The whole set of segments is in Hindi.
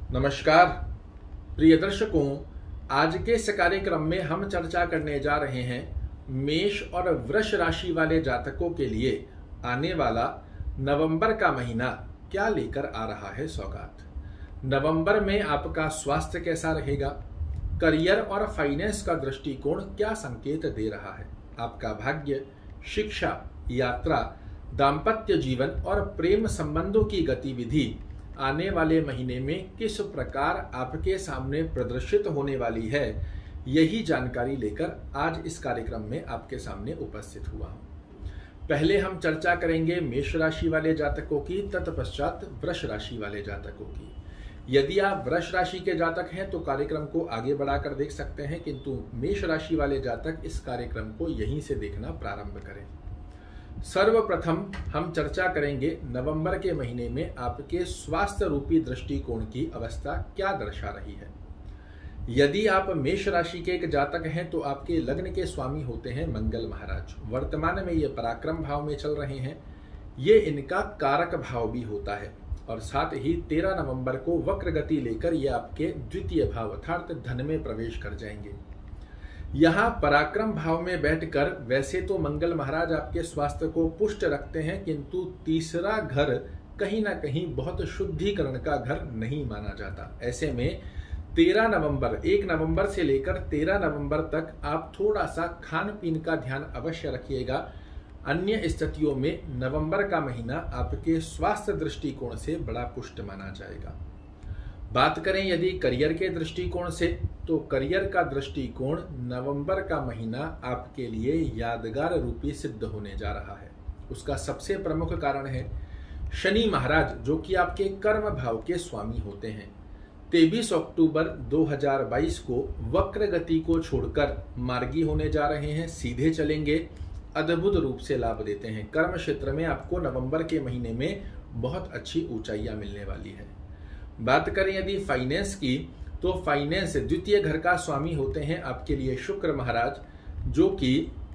नमस्कार प्रिय दर्शकों, आज के इस कार्यक्रम में हम चर्चा करने जा रहे हैं मेष और वृष राशि वाले जातकों के लिए आने वाला नवंबर का महीना क्या लेकर आ रहा है सौगात। नवंबर में आपका स्वास्थ्य कैसा रहेगा, करियर और फाइनेंस का दृष्टिकोण क्या संकेत दे रहा है, आपका भाग्य, शिक्षा, यात्रा, दाम्पत्य जीवन और प्रेम संबंधों की गतिविधि आने वाले महीने में किस प्रकार आपके सामने प्रदर्शित होने वाली है, यही जानकारी लेकर आज इस कार्यक्रम में आपके सामने उपस्थित हुआ हूं। पहले हम चर्चा करेंगे मेष राशि वाले जातकों की, तत्पश्चात वृष राशि वाले जातकों की। यदि आप वृष राशि के जातक हैं तो कार्यक्रम को आगे बढ़ाकर देख सकते हैं, किंतु मेष राशि वाले जातक इस कार्यक्रम को यहीं से देखना प्रारंभ करें। सर्वप्रथम हम चर्चा करेंगे नवंबर के महीने में आपके स्वास्थ्य रूपी दृष्टिकोण की अवस्था क्या दर्शा रही है। यदि आप मेष राशि के एक जातक हैं तो आपके लग्न के स्वामी होते हैं मंगल महाराज। वर्तमान में ये पराक्रम भाव में चल रहे हैं, ये इनका कारक भाव भी होता है और साथ ही 13 नवंबर को वक्र गति लेकर ये आपके द्वितीय भाव अर्थात धन में प्रवेश कर जाएंगे। यहाँ पराक्रम भाव में बैठकर वैसे तो मंगल महाराज आपके स्वास्थ्य को पुष्ट रखते हैं, किंतु तीसरा घर कहीं ना कहीं बहुत शुद्धिकरण का घर नहीं माना जाता। ऐसे में 13 नवंबर 1 नवंबर से लेकर 13 नवंबर तक आप थोड़ा सा खान पीन का ध्यान अवश्य रखिएगा। अन्य स्थितियों में नवंबर का महीना आपके स्वास्थ्य दृष्टिकोण से बड़ा पुष्ट माना जाएगा। बात करें यदि करियर के दृष्टिकोण से, तो करियर का दृष्टिकोण नवंबर का महीना आपके लिए यादगार रूपी सिद्ध होने जा रहा है। उसका सबसे प्रमुख कारण है शनि महाराज, जो कि आपके कर्म भाव के स्वामी होते हैं। 23 अक्टूबर 2022 को वक्र गति को छोड़कर मार्गी होने जा रहे हैं, सीधे चलेंगे, अद्भुत रूप से लाभ देते हैं। कर्म क्षेत्र में आपको नवंबर के महीने में बहुत अच्छी ऊंचाइयां मिलने वाली है। बात करें यदि फाइनेंस की, तो फाइनेंस द्वितीय घर का स्वामी होते हैं आपके लिए शुक्र महाराज, जो कि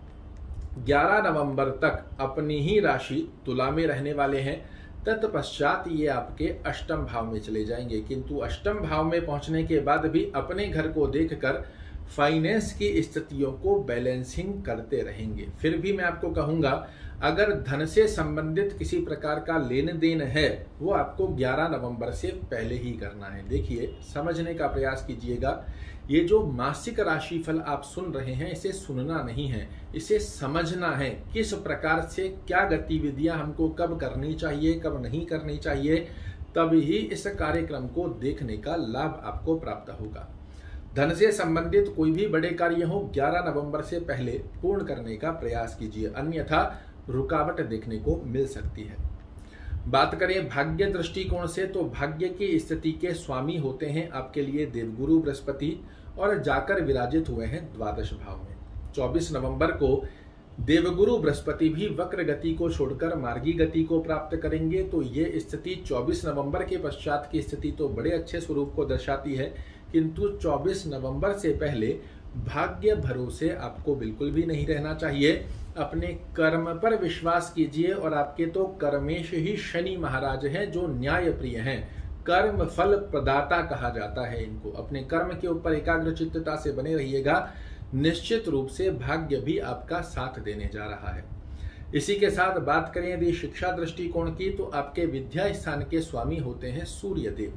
11 नवंबर तक अपनी ही राशि तुला में रहने वाले हैं। तत्पश्चात ये आपके अष्टम भाव में चले जाएंगे, किंतु अष्टम भाव में पहुंचने के बाद भी अपने घर को देखकर फाइनेंस की स्थितियों को बैलेंसिंग करते रहेंगे। फिर भी मैं आपको कहूंगा, अगर धन से संबंधित किसी प्रकार का लेन देन है वो आपको 11 नवंबर से पहले ही करना है। देखिए, समझने का प्रयास कीजिएगा। ये जो मासिक राशिफल आप सुन रहे हैं, इसे सुनना नहीं है, इसे समझना है। किस प्रकार से क्या गतिविधियां हमको कब करनी चाहिए, कब नहीं करनी चाहिए, तभी इस कार्यक्रम को देखने का लाभ आपको प्राप्त होगा। धन से संबंधित कोई भी बड़े कार्य हो 11 नवंबर से पहले पूर्ण करने का प्रयास कीजिए, अन्यथा रुकावट देखने को मिल सकती है। बात करें भाग्य दृष्टिकोण से, तो भाग्य की स्थिति के स्वामी होते हैं आपके लिए देवगुरु बृहस्पति और जाकर विराजित हुए हैं द्वादश भाव में। 24 नवंबर को देवगुरु बृहस्पति भी वक्र गति को छोड़कर मार्गी गति को प्राप्त करेंगे। तो ये स्थिति 24 नवंबर के पश्चात की स्थिति तो बड़े अच्छे स्वरूप को दर्शाती है, किंतु 24 नवंबर से पहले भाग्य भरोसे आपको बिल्कुल भी नहीं रहना चाहिए। अपने कर्म पर विश्वास कीजिए और आपके तो कर्मेश ही शनि महाराज हैं, जो न्याय प्रिय हैं, कर्म फल प्रदाता कहा जाता है इनको। अपने कर्म के ऊपर एकाग्र चित्तता से बने रहिएगा, निश्चित रूप से भाग्य भी आपका साथ देने जा रहा है। इसी के साथ बात करें यदि शिक्षा दृष्टिकोण की, तो आपके विद्या स्थान के स्वामी होते हैं सूर्य देव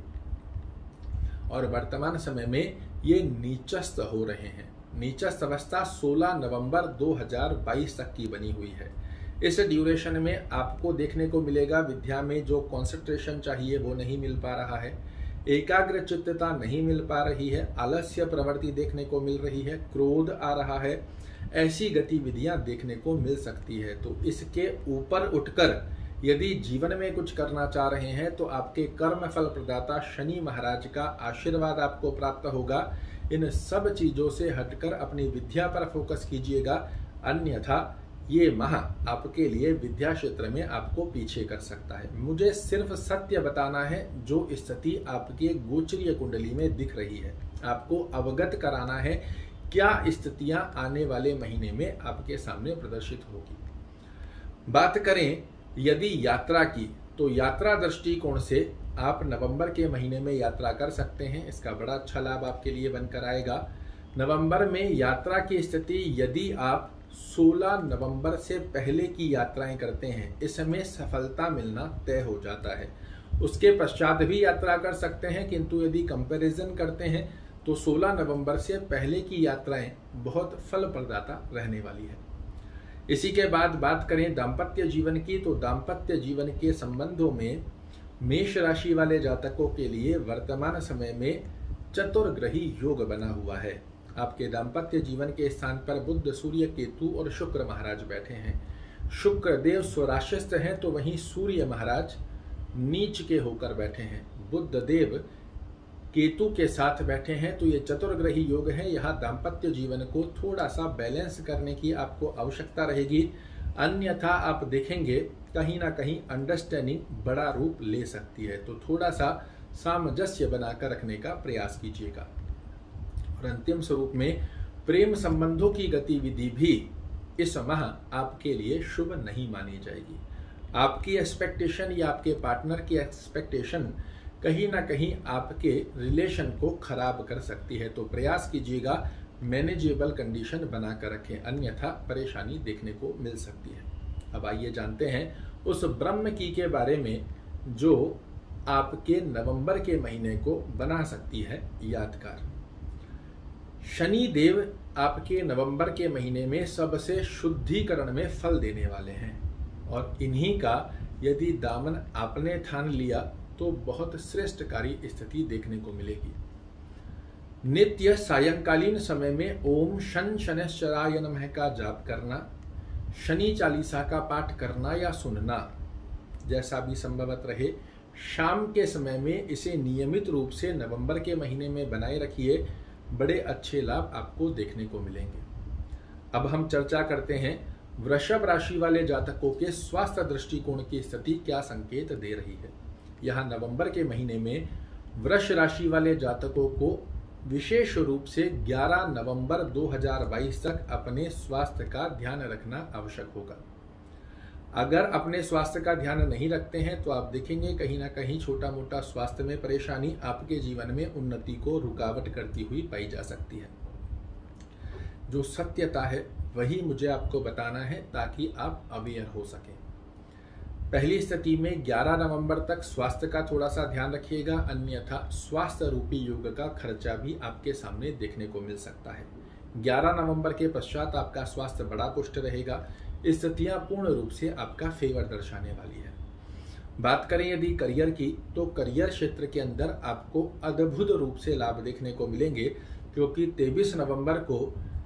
और वर्तमान समय में ये नीचस्थ हो रहे हैं। नीचस्थ अवस्था 16 नवंबर 2022 तक की बनी हुई है। इस ड्यूरेशन में आपको देखने को मिलेगा विद्या में जो कंसंट्रेशन चाहिए वो नहीं मिल पा रहा है, एकाग्र चित्तता नहीं मिल पा रही है, आलस्य प्रवृत्ति देखने को मिल रही है, क्रोध आ रहा है, ऐसी गतिविधियां देखने को मिल सकती है। तो इसके ऊपर उठकर यदि जीवन में कुछ करना चाह रहे हैं तो आपके कर्म फल प्रदाता शनि महाराज का आशीर्वाद आपको प्राप्त होगा। इन सब चीजों से हटकर अपनी विद्या पर फोकस कीजिएगा, अन्यथा ये माह आपके लिए विद्या क्षेत्र में आपको पीछे कर सकता है। मुझे सिर्फ सत्य बताना है, जो स्थिति आपके गोचरीय कुंडली में दिख रही है, आपको अवगत कराना है क्या स्थितियां आने वाले महीने में आपके सामने प्रदर्शित होगी। बात करें यदि यात्रा की, तो यात्रा दृष्टिकोण से आप नवंबर के महीने में यात्रा कर सकते हैं। इसका बड़ा अच्छा लाभ आपके लिए बनकर आएगा। नवंबर में यात्रा की स्थिति, यदि आप 16 नवंबर से पहले की यात्राएं करते हैं, इसमें सफलता मिलना तय हो जाता है। उसके पश्चात भी यात्रा कर सकते हैं, किंतु यदि कंपैरिजन करते हैं तो 16 नवंबर से पहले की यात्राएं बहुत फलप्रदाता रहने वाली है। इसी के बाद बात करें दाम्पत्य जीवन की, तो दाम्पत्य जीवन के संबंधों में मेष राशि वाले जातकों के लिए वर्तमान समय में चतुर्ग्रही योग बना हुआ है। आपके दाम्पत्य जीवन के स्थान पर बुध, सूर्य, केतु और शुक्र महाराज बैठे हैं। शुक्र देव स्वराशिस्थ हैं, तो वहीं सूर्य महाराज नीच के होकर बैठे हैं। बुध देव केतु के साथ बैठे हैं, तो ये चतुर्ग्रही योग है। यहाँ दाम्पत्य जीवन को थोड़ा सा बैलेंस करने की आपको आवश्यकता रहेगी, अन्यथा आप देखेंगे कहीं ना कहीं अंडरस्टैंडिंग बड़ा रूप ले सकती है। तो थोड़ा सा सामंजस्य बनाकर रखने का प्रयास कीजिएगा। और अंतिम स्वरूप में प्रेम संबंधों की गतिविधि भी इस माह आपके लिए शुभ नहीं मानी जाएगी। आपकी एक्सपेक्टेशन या आपके पार्टनर की एक्सपेक्टेशन कहीं ना कहीं आपके रिलेशन को खराब कर सकती है। तो प्रयास कीजिएगा मैनेजेबल कंडीशन बनाकर रखें, अन्यथा परेशानी देखने को मिल सकती है। अब आइए जानते हैं उस ब्रह्म की के बारे में जो आपके नवंबर के महीने को बना सकती है यादगार। शनि देव आपके नवंबर के महीने में सबसे शुद्धिकरण में फल देने वाले हैं, और इन्हीं का यदि दामन आपने थान लिया तो बहुत श्रेष्ठकारी स्थिति देखने को मिलेगी। नित्य सायंकालीन समय में ओम शन शनैश्चराय नमः का जाप करना, शनि चालीसा का पाठ करना या सुनना, जैसा भी संभवत रहे, शाम के समय में इसे नियमित रूप से नवंबर के महीने में बनाए रखिए। बड़े अच्छे लाभ आपको देखने को मिलेंगे। अब हम चर्चा करते हैं वृषभ राशि वाले जातकों के स्वास्थ्य दृष्टिकोण की स्थिति क्या संकेत दे रही है। यहाँ नवंबर के महीने में वृष राशि वाले जातकों को विशेष रूप से 11 नवंबर 2022 तक अपने स्वास्थ्य का ध्यान रखना आवश्यक होगा। अगर अपने स्वास्थ्य का ध्यान नहीं रखते हैं तो आप देखेंगे कहीं ना कहीं छोटा मोटा स्वास्थ्य में परेशानी आपके जीवन में उन्नति को रुकावट करती हुई पाई जा सकती है। जो सत्यता है वही मुझे आपको बताना है ताकि आप अवेयर हो सकें। पहली स्थिति में 11 नवंबर तक स्वास्थ्य का थोड़ा सा ध्यान रखिएगा, अन्यथा स्वास्थ्य रूपी योग का खर्चा भी आपके सामने देखने को मिल सकता है। 11 नवंबर के पश्चात आपका स्वास्थ्य बड़ा पुष्ट रहेगा। स्थितियां पूर्ण रूप से आपका फेवर दर्शाने वाली है। बात करें यदि करियर की, तो करियर क्षेत्र के अंदर आपको अद्भुत रूप से लाभ देखने को मिलेंगे, क्योंकि 23 नवंबर को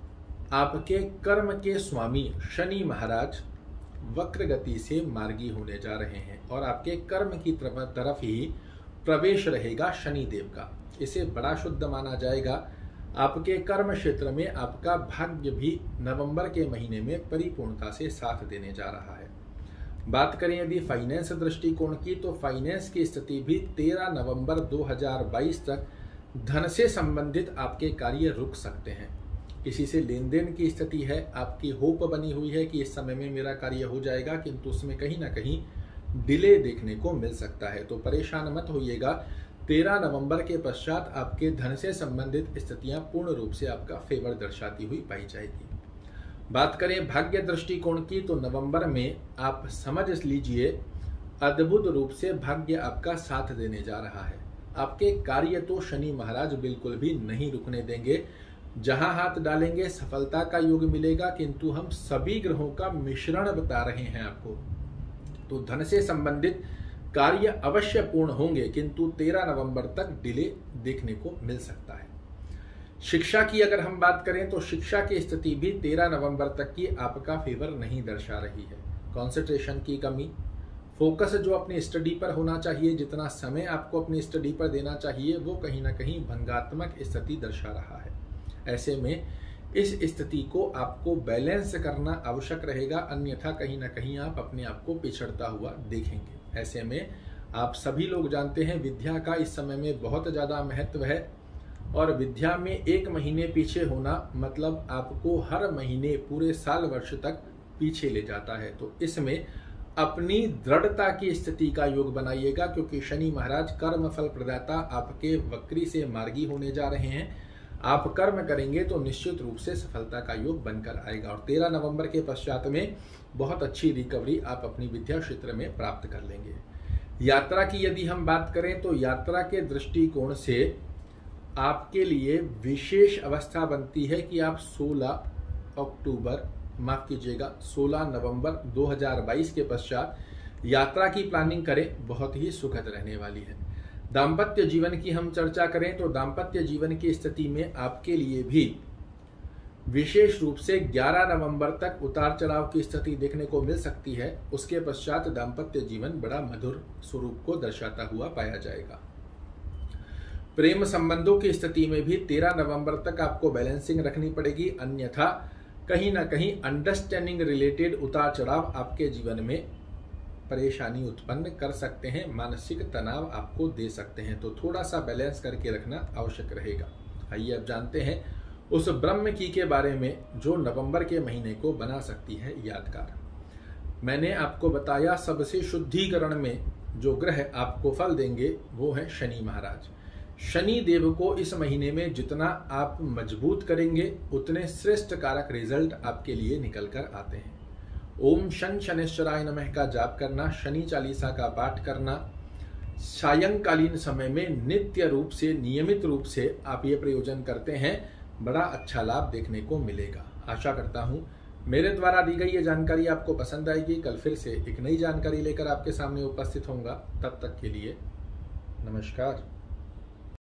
आपके कर्म के स्वामी शनि महाराज वक्र गति से मार्गी होने जा रहे हैं और आपके कर्म की तरफ ही प्रवेश रहेगा शनि देव का। इसे बड़ा शुद्ध माना जाएगा। आपके कर्म क्षेत्र में आपका भाग्य भी नवंबर के महीने में परिपूर्णता से साथ देने जा रहा है। बात करें यदि फाइनेंस दृष्टिकोण की, तो फाइनेंस की स्थिति भी 13 नवंबर 2022 तक धन से संबंधित आपके कार्य रुक सकते हैं। किसी से लेन देन की स्थिति है, आपकी होप बनी हुई है कि इस समय में मेरा कार्य हो जाएगा, किंतु उसमें कहीं ना कहीं डिले देखने को मिल सकता है। तो परेशान मत होइएगा। 13 नवंबर के पश्चात आपके धन से संबंधित स्थितियां पूर्ण रूप से आपका फेवर दर्शाती हुई पाई जाएगी। बात करें भाग्य दृष्टिकोण की, तो नवंबर में आप समझ लीजिए अद्भुत रूप से भाग्य आपका साथ देने जा रहा है। आपके कार्य तो शनि महाराज बिल्कुल भी नहीं रुकने देंगे। जहां हाथ डालेंगे सफलता का योग मिलेगा, किंतु हम सभी ग्रहों का मिश्रण बता रहे हैं आपको। तो धन से संबंधित कार्य अवश्य पूर्ण होंगे, किंतु 13 नवंबर तक डिले देखने को मिल सकता है। शिक्षा की अगर हम बात करें तो शिक्षा की स्थिति भी 13 नवंबर तक की आपका फेवर नहीं दर्शा रही है। कंसंट्रेशन की कमी, फोकस जो अपनी स्टडी पर होना चाहिए, जितना समय आपको अपनी स्टडी पर देना चाहिए, वो कहीं ना कहीं भंगात्मक स्थिति दर्शा रहा है। ऐसे में इस स्थिति को आपको बैलेंस करना आवश्यक रहेगा, अन्यथा कहीं ना कहीं आप अपने आप को पिछड़ता हुआ देखेंगे। ऐसे में आप सभी लोग जानते हैं विद्या का इस समय में बहुत ज़्यादा महत्व है, और विद्या में 1 महीने पीछे होना मतलब आपको हर महीने पूरे साल वर्ष तक पीछे ले जाता है। तो इसमें अपनी दृढ़ता की स्थिति का योग बनाइएगा, क्योंकि शनि महाराज कर्म फल प्रदाता आपके वक्री से मार्गी होने जा रहे हैं। आप कर्म करेंगे तो निश्चित रूप से सफलता का योग बनकर आएगा और 13 नवंबर के पश्चात में बहुत अच्छी रिकवरी आप अपनी विद्या क्षेत्र में प्राप्त कर लेंगे। यात्रा की यदि हम बात करें तो यात्रा के दृष्टिकोण से आपके लिए विशेष अवस्था बनती है कि आप 16 नवंबर 2022 के पश्चात यात्रा की प्लानिंग करें, बहुत ही सुखद रहने वाली है। दाम्पत्य जीवन की हम चर्चा करें तो दाम्पत्य जीवन की स्थिति में आपके लिए भी विशेष रूप से 11 नवंबर तक उतार चढ़ाव की स्थिति देखने को मिल सकती है। उसके पश्चात दाम्पत्य जीवन बड़ा मधुर स्वरूप को दर्शाता हुआ पाया जाएगा। प्रेम संबंधों की स्थिति में भी 13 नवंबर तक आपको बैलेंसिंग रखनी पड़ेगी, अन्यथा कहीं ना कहीं अंडरस्टैंडिंग रिलेटेड उतार चढ़ाव आपके जीवन में परेशानी उत्पन्न कर सकते हैं, मानसिक तनाव आपको दे सकते हैं, तो थोड़ा सा बैलेंस करके रखना आवश्यक रहेगा। आइए अब जानते हैं उस ब्रह्म की के बारे में जो नवंबर के महीने को बना सकती है यादगार। मैंने आपको बताया सबसे शुद्धिकरण में जो ग्रह आपको फल देंगे वो है शनि महाराज। शनि देव को इस महीने में जितना आप मजबूत करेंगे उतने श्रेष्ठ कारक रिजल्ट आपके लिए निकल कर आते हैं। ओम शन शनेश्वराय नमः का जाप करना, शनि चालीसा का पाठ करना, सायंकालीन समय में नित्य रूप से नियमित रूप से आप ये प्रयोजन करते हैं, बड़ा अच्छा लाभ देखने को मिलेगा। आशा करता हूँ मेरे द्वारा दी गई ये जानकारी आपको पसंद आएगी। कल फिर से एक नई जानकारी लेकर आपके सामने उपस्थित होऊंगा। तब तक के लिए नमस्कार।